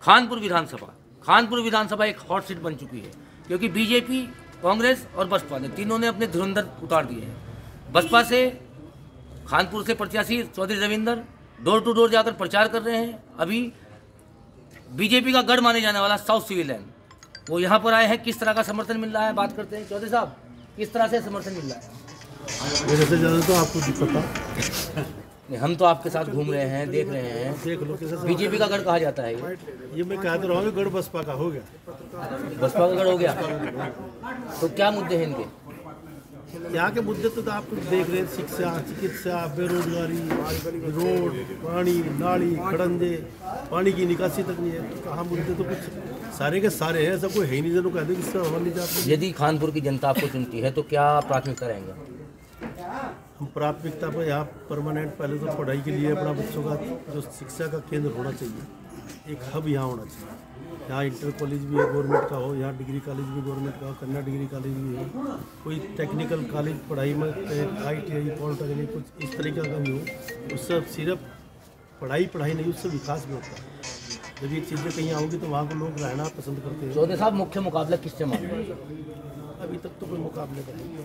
खानपुर विधानसभा एक hot seat बन चुकी है, क्योंकि बीजेपी, कांग्रेस और बसपा ने तीनों ने अपने धुरंधर उतार दिए हैं। बसपा से खानपुर से प्रत्याशी Chaudhary Ravinder door to door जाकर प्रचार कर रहे हैं। अभी बीजेपी का गढ़ माने जाने वाला साउथ सिविल वो यहाँ पर आए हैं। किस तरह का समर्थन मिल रहा है, बात करते हैं। चौधरी साहब, किस तरह से समर्थन मिल रहा है? मेरे से ज़्यादा तो आपको दिक्कत नहीं, हम तो आपके साथ घूम रहे हैं, देख रहे हैं। देख लो कैसे बीजेपी का गढ़ कहा जाता है ये मैं कह तो रहा हूँ, गढ़ बसपा का हो गया। बसपा का गढ़ हो गया। तो क्या मुद्दे हैं इनके? यहाँ के मुद्दे तो आप देख रहे हैं, शिक्षा, चिकित्सा, बेरोजगारी, रोड, पानी, नाली, खड़ंजे, पानी की निकासी तक नहीं है। तो कहाँ मुद्दे तो कुछ सारे के सारे हैं, सब कोई है ही नहीं जो कह दे किससे हवा नहीं जाती। यदि खानपुर की जनता आपको चुनती है तो क्या प्राथमिकता रहेंगे? हम प्राथमिकता पर यहाँ परमानेंट पहले तो पढ़ाई के लिए अपना बच्चों का जो शिक्षा का केंद्र होना चाहिए, एक हब यहाँ होना चाहिए। यहाँ इंटर कॉलेज भी है गवर्नमेंट का हो, यहाँ डिग्री कॉलेज भी गवर्नमेंट का हो, कन्या डिग्री कॉलेज भी हो, कोई टेक्निकल कॉलेज पढ़ाई में ITI, पॉलिटेक्निक कुछ इस तरीके का भी हो। उससे सिर्फ पढ़ाई नहीं, उससे विकास भी होता है। जब ये चीज़ें कहीं आओगी तो वहाँ को लोग रहना पसंद करते हैं। चौधरी साहब, मुख्य मुकाबला किससे मान रहे हैं? अभी तक तो कोई मुकाबले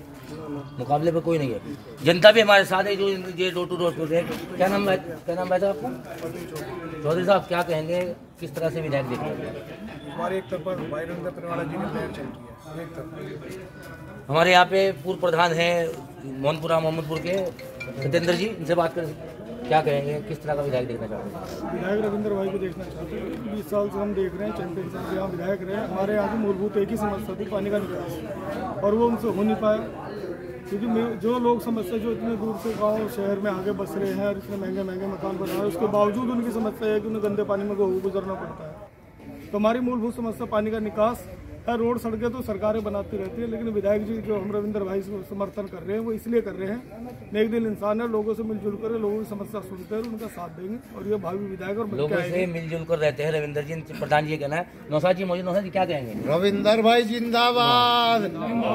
पर कोई नहीं है। जनता भी हमारे साथ है जो ये डोर टू डोर कर रहे हैं। क्या नाम है आपका? चौधरी साहब, क्या कहेंगे, किस तरह से विधायक देख रहे हैं? हमारे एक तरफ भाई रविंदर परिवाला जी ने लहर चल रही है, एक तरफ हमारे यहाँ पे पूर्व प्रधान हैं मोहम्मदपुर के सत्येंद्र जी, इनसे बात करें। क्या कहेंगे, किस तरह का विधायक देखना चाहते हैं? विधायक रविंदर भाई को देखना चाहते हैं। 20 साल से हम देख रहे हैं, चैंपियन से यहाँ विधायक रहे। हमारे यहाँ की मूलभूत एक ही समस्या थी, पानी का निकास, और वो उनसे हो नहीं पाया। क्योंकि जो लोग समस्या जो इतने दूर से गांव शहर में आगे बस रहे हैं और इतने महंगे मकान बना रहे हैं, उसके बावजूद उनकी समस्या है कि उन्हें गंदे पानी में गुजरना पड़ता है। तो हमारी मूलभूत समस्या पानी का निकास है। रोड सड़कें तो सरकारें बनाती रहती है, लेकिन विधायक जी जो हम रविंदर भाई को समर्थन कर रहे हैं वो इसलिए कर रहे हैं, नेक दिल इंसान है, लोगों से मिलजुल कर लोगों की समस्या सुनते हैं, उनका साथ देंगे और ये भावी विधायक और लोगों से मिलजुल कर रहते हैं। रविंदर जी, प्रधान जी कहना है। नौशाद जी मौजूद, नौशाद जी क्या कहेंगे? रविंदर भाई जिंदाबाद।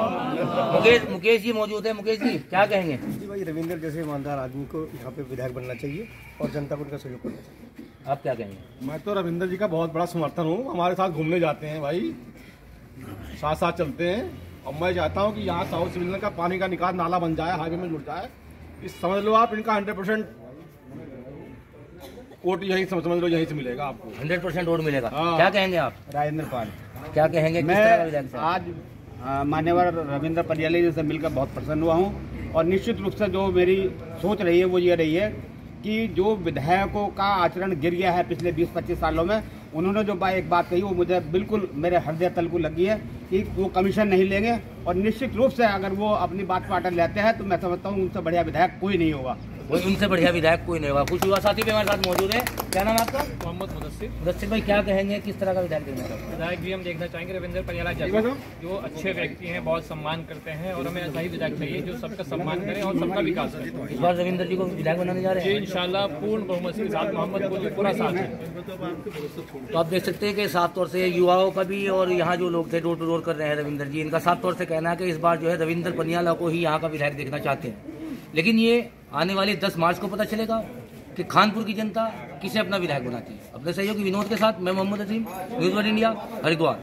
मुकेश जी मौजूद है। मुकेश जी क्या कहेंगे? जी भाई, रविंदर जैसे ईमानदार आदमी को यहाँ पे विधायक बनना चाहिए और जनता को उनका सहयोग करना चाहिए। आप क्या कहेंगे? मैं तो रविंदर जी का बहुत बड़ा समर्थन हूँ। हमारे साथ घूमने जाते हैं भाई, साथ साथ चलते हैं, और मैं चाहता हूँ कि यहाँ साउथ सिविल का पानी का निकास नाला बन जाए, हाईवे में जुड़ जाए। इस समझ लो आप, इनका 100% वोट यहीं समझ लो, यहीं से मिलेगा आपको। 100% वोट मिलेगा। हाँ। क्या कहेंगे आप? राजेंद्र पाल। क्या कहेंगे? मैं आज मान्यवर रविंद्र परियाले जी से मिलकर बहुत प्रसन्न हुआ हूँ, और निश्चित रूप से जो मेरी सोच रही है वो ये रही है कि जो विधायकों का आचरण गिर गया है पिछले 20-25 सालों में, उन्होंने जो एक बात कही वो मुझे बिल्कुल मेरे हृदय तल को लगी है कि वो कमीशन नहीं लेंगे, और निश्चित रूप से अगर वो अपनी बात पाटर लेते हैं तो मैं समझता हूँ उनसे बढ़िया विधायक कोई नहीं होगा। उनसे बढ़िया विधायक कोई नहीं होगा। कुछ युवा साथी भी हमारे साथ मौजूद है। क्या नाम आपका? मोहम्मद मुदस्सिर भाई, क्या कहेंगे, किस तरह का विधायक देखना चाहते हैं? विधायक भी हम देखना चाहेंगे रविंदर परियाला जी, जो अच्छे व्यक्ति हैं, बहुत सम्मान करते हैं, और हमें ऐसा ही विधायक चाहिए जो सबका सम्मान करे और सबका विकास करे। इस बार रविंदर जी को विधायक बनाने जा रहे हैं इंशाल्लाह पूर्ण बहुमत के साथ। मोहम्मदपुर जी पूरा साथ है। तो आप देख सकते हैं कि साफ तौर से युवाओं का भी और यहाँ जो लोग थे डोर टू डोर कर रहे हैं रविंदर जी, इनका साफ तौर से कहना है कि इस बार जो है रविंदर परियाला को ही यहाँ का विधायक देखना चाहते हैं। लेकिन ये आने वाले 10 मार्च को पता चलेगा कि खानपुर की जनता किसे अपना विधायक बनाती है। अपने सहयोगी विनोद के साथ मैं मोहम्मद अजीम, न्यूज़ 1 इंडिया, हरिद्वार।